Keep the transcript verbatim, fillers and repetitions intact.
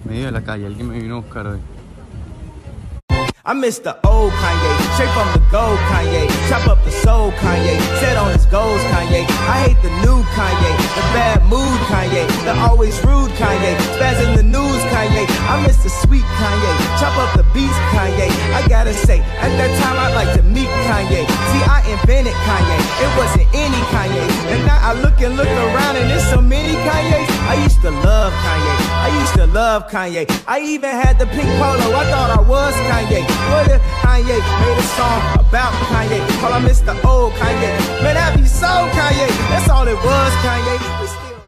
medio de la calle. Alguien me vino a buscar hoy. I miss the old Kanye, straight from the gold Kanye. Chop up the soul Kanye, set on his goals Kanye. I hate the new Kanye, the bad mood Kanye, the always rude Kanye, spaz in the news Kanye. I miss the sweet Kanye, chop up the beats Kanye. I gotta say, at that time I'd like to meet Kanye. See, I invented Kanye, it wasn't any Kanye. And now I look and look around and there's so many Kanyes. I used to love Kanye, I used to love Kanye. I even had the pink polo, I thought I was Kanye. What if Kanye made a song about Kanye? Call him Mister Old Kanye. Man, that be so Kanye. That's all it was, Kanye.